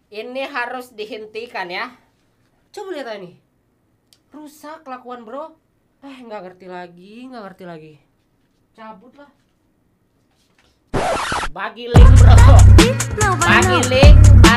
Ini harus dihentikan ya. Coba lihat ini. Rusak kelakuan bro. Nggak ngerti lagi. Cabut lah. Bagi link bro. Bagi link.